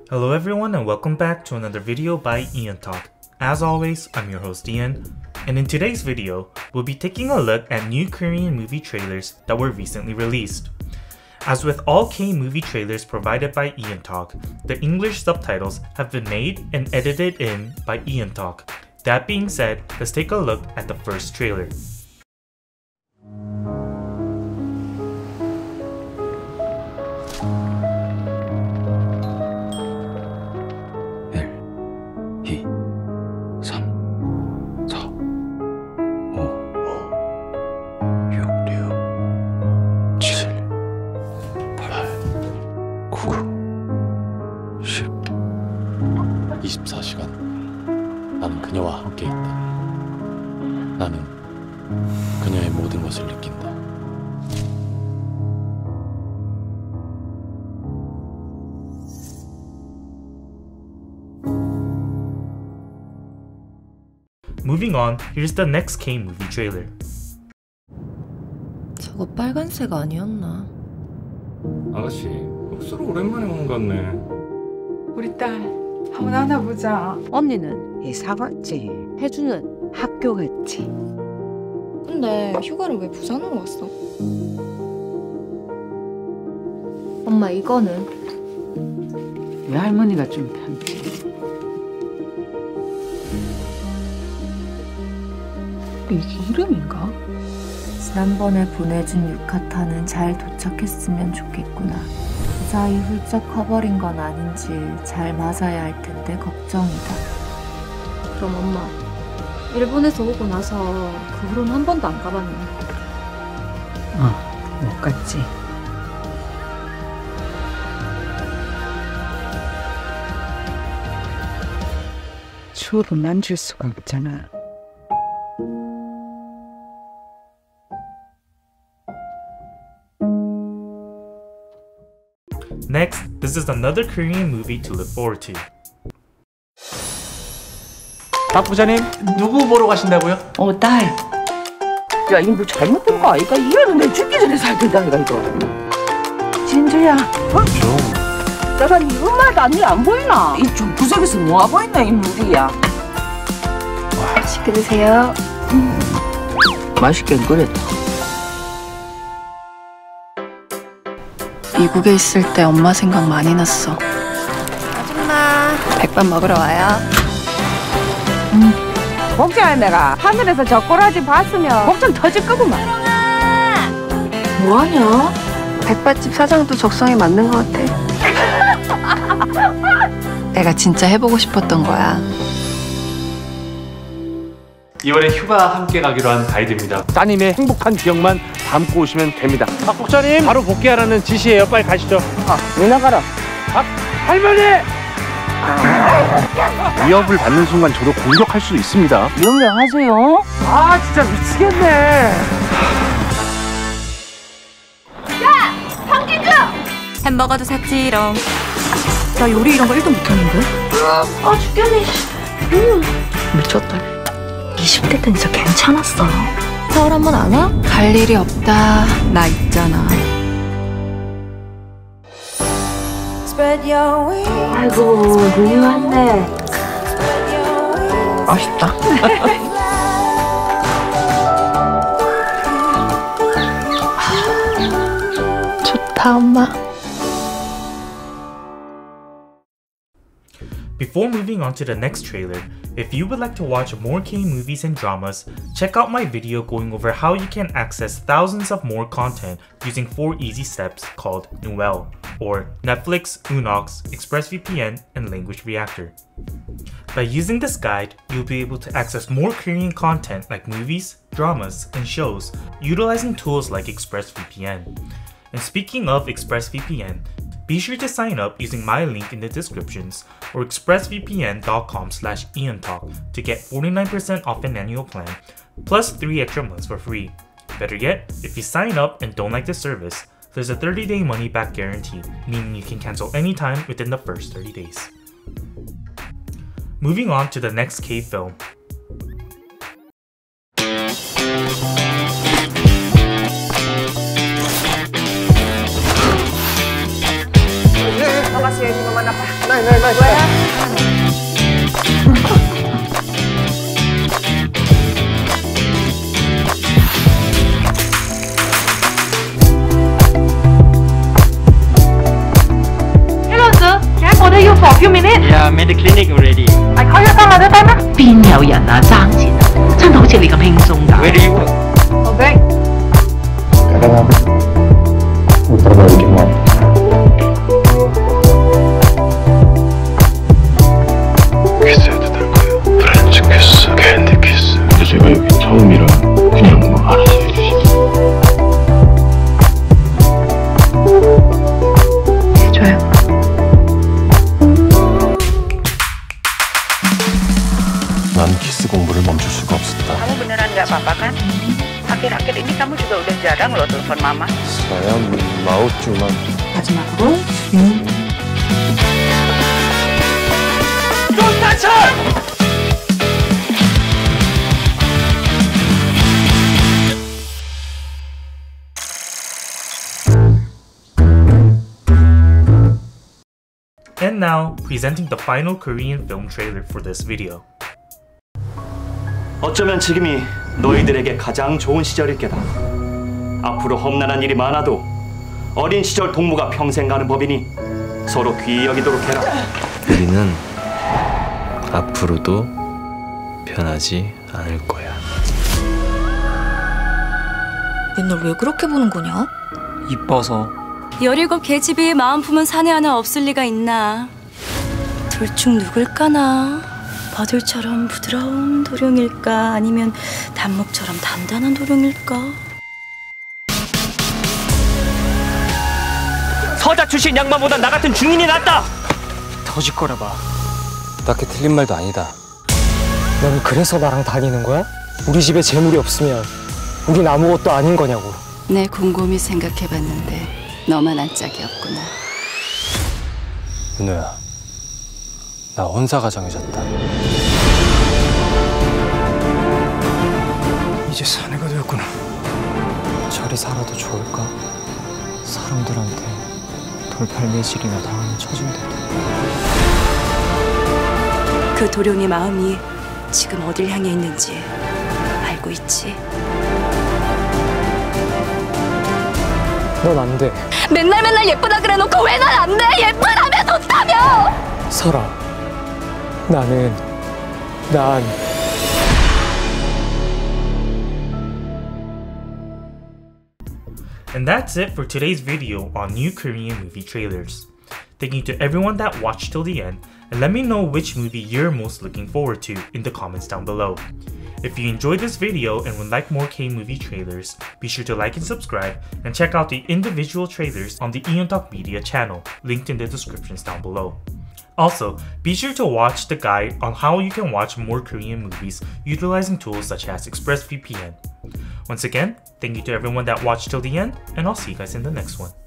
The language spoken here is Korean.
Hello everyone and welcome back to another video by Ian Talk. As always, I'm your host Ian, and in today's video, we'll be taking a look at new Korean movie trailers that were recently released. As with all K-movie trailers provided by Ian Talk, the English subtitles have been made and edited in by Ian Talk. That being said, let's take a look at the first trailer. 나는 그녀와 함께 있다. 나는 그녀의 모든 것을 느낀다. Moving on, here's the next K-movie trailer. 저거 빨간색 아니었나? 아가씨, 흑수로 오랜만에 오는 것 같네. 우리 딸 한번 안아보자. 언니는 이사 갔지. 혜주는 학교 갔지. 근데 휴가를 왜 부산으로 왔어? 엄마 이거는? 외할머니가 준 편지. 이게 이름인가? 지난번에 보내준 유카타는 잘 도착했으면 좋겠구나. 그 사이 훌쩍 커버린 건 아닌지 잘 맞아야 할 텐데 걱정이다. 그럼 엄마, 일본에서 오고 나서 그 후로는 한 번도 안 가봤네. 못 갔지. 추억은 만질 수가 없잖아. Next, this is another Korean movie to look forward to. 박 부장님, 누구 보러 가신다고요? 딸. 야, 이거 뭐 잘못된 거 아이가? 이래는 내 죽기 전에 살 텐다, 이거. 진주야. 좀. 내가 니 엄마도 언니 안 보이나? 이 좀 구석에서 뭐 하고 있나, 이 무리야. 맛있게 드세요. 맛있게 끓였다. 미국에 있을 때 엄마 생각 많이 났어. 아줌마, 백반 먹으러 와요. 걱정해 내가. 하늘에서 저 꼬라지 봤으면 걱정 터질 거구만. 뭐하냐? 백반집 사장도 적성에 맞는 것 같아. 내가 진짜 해보고 싶었던 거야. 이번에 휴가 함께 가기로 한 가이드입니다. 따님의 행복한 기억만 담고 오시면 됩니다. 박 국장님, 바로 복귀하라는 지시예요. 빨리 가시죠. 왜 나가라? 할머니! 위협을 받는 순간 저도 공격할 수 있습니다. 명령하세요. 아, 진짜 미치겠네. 햄버거도 샀지롱. 나 요리 이런 거 1도 못하는데? 죽겠네. 미쳤다. 20대 땐 진짜 괜찮았어. 서울 한번 안 와? 갈 일이 없다. 나 있잖아. 아이고, 눈이 왔네. 맛있다. 좋다, 엄마. Before moving on to the next trailer, if you would like to watch more K-movies and dramas, check out my video going over how you can access thousands of more content using 4 easy steps called Nuel, or Netflix, Unox, ExpressVPN, and Language Reactor. By using this guide, you'll be able to access more Korean content like movies, dramas, and shows utilizing tools like ExpressVPN. And speaking of ExpressVPN, be sure to sign up using my link in the descriptions or expressvpn.com/IanTalk to get 49% off an annual plan, plus 3 extra months for free. Better yet, if you sign up and don't like the service, there's a 30-day money-back guarantee, meaning you can cancel anytime within the first 30 days. Moving on to the next K-film. Makasih ya, Mama Napa. You for a few minutes? Yeah, made the clinic already. I call you some other time 啊？邊有人啊爭錢啊？真係好似你咁輕鬆㗎。 Where do you work? Okay. 키스해도 될 거예요. 프렌치 키스, 캔디 키스. 근데 제가 여기 처음이라 그냥 뭐 알아서 해주시죠. 해줘요. 난 키스 공부를 멈출 수가 없었다. Kamu beneran nggak apa-apa kan? Akhir-akhir ini kamu juga udah jarang loh telepon mama. saya mau cuma 마지막으로 죽이는 And now, presenting the final Korean film trailer for this video. 어쩌면 지금이 너희들에게 가장 좋은 시절일 게다. 앞으로 험난한 일이 많아도 어린 시절 동무가 평생 가는 법이니 서로 귀히 여기도록 해라. 우리는 앞으로도 변하지 않을 거야. 맨날 왜 그렇게 보는 거냐? 이뻐서. 17 계집이 마음 품은 사내 하나 없을 리가 있나. 둘 중 누굴까나. 버들처럼 부드러운 도령일까 아니면 단목처럼 단단한 도령일까. 서자 출신 양반보다 나 같은 중인이 낫다. 더 짓거려봐. 딱히 틀린 말도 아니다. 넌 그래서 나랑 다니는 거야? 우리 집에 재물이 없으면 우린 아무것도 아닌 거냐고. 내 곰곰이 생각해봤는데 너만 한 짝이 없구나. 은호야, 나 혼사가 정해졌다. 이제 사내가 되었구나. 저리 살아도 좋을까? 사람들한테 돌팔매질이나 당하는 처진데도. 그 도령의 마음이 지금 어딜 향해 있는지 알고 있지? 넌 안 돼. 맨날 예쁘다 그래놓고 왜 난 안 돼? 예쁘다며 좋다며! 설아, 난 And that's it for today's video on new Korean movie trailers. Thank you to everyone that watched till the end, and let me know which movie you're most looking forward to in the comments down below. If you enjoyed this video and would like more K-movie trailers, be sure to like and subscribe, and check out the individual trailers on the Eontalk Media channel, linked in the descriptions down below. Also, be sure to watch the guide on how you can watch more Korean movies utilizing tools such as ExpressVPN. Once again, thank you to everyone that watched till the end, and I'll see you guys in the next one.